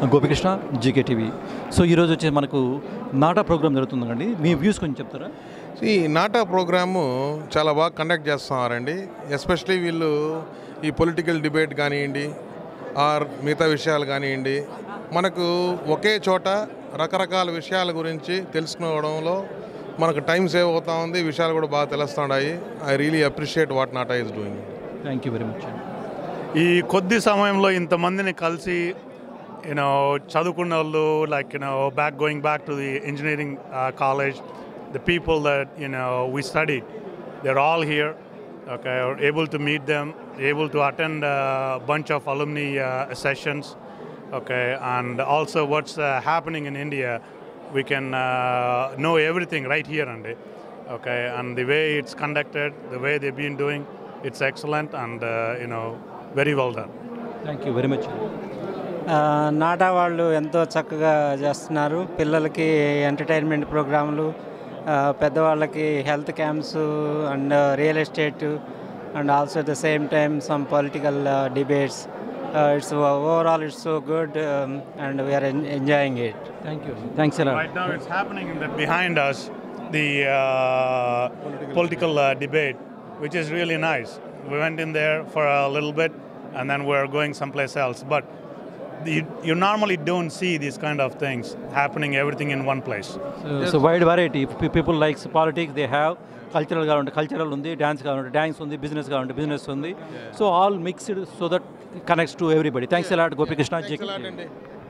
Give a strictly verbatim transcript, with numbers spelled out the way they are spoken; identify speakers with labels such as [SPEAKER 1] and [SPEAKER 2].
[SPEAKER 1] Gopikrishna GK TV. So ఈరోజు వచ్చి మనకు నాటా ప్రోగ్రామ్ జరుగుతుందండి, మీ వ్యూస్ కొంచెం చెప్తారా?
[SPEAKER 2] ఈ నాటా ప్రోగ్రాము చాలా బాగా కండక్ట్ చేస్తున్నారండి. ఎస్పెషలీ వీళ్ళు ఈ పొలిటికల్ డిబేట్ కానివ్వండి, ఆర్ మిగతా విషయాలు కానివ్వండి, మనకు ఒకే చోట రకరకాల విషయాల గురించి తెలుసుకోవడంలో మనకు టైం సేవ్ అవుతా ఉంది, విషయాలు కూడా బాగా తెలుస్తున్నాయి. I really appreciate what NATA is doing.
[SPEAKER 1] Thank you very much.
[SPEAKER 3] ఈ కొద్ది సమయంలో ఇంతమందిని కలిసి యూనో చదువుకున్న వాళ్ళు like you know back going back to the engineering college, the people that you know we study, they are all here. Okay, are able to meet them, able to attend a bunch of alumni uh, sessions. Okay, and also what's uh, happening in India, we can uh, know everything right here and okay, and the way it's conducted, the way they've been doing, it's excellent and uh, you know very well done.
[SPEAKER 1] Thank you very much.
[SPEAKER 4] NATA వాళ్ళు ఎంతో చక్కగా చేస్తున్నారు. పిల్లలకి entertainment ప్రోగ్రాంలు, పెద్దవాళ్ళకి health camps and real estate and also at the same time some political debates. It's overall it's so good and we are enjoying it.
[SPEAKER 1] Thank you. Thanks ఎలా.
[SPEAKER 3] Right now it's happening in the behind us, the uh, political, political uh, debate, which is really nice. We went in there for a little bit and then we're going someplace else, but You, you normally don't see these kind of things happening, everything in one place.
[SPEAKER 1] So, so wide variety. People likes politics, they have cultural గా ఉంటే cultural ఉంది, dance గా ఉంటే dance ఉంది, business గా ఉంటే business ఉంది. So all mixed so that connects to everybody. Thanks a lot Gopikrishna.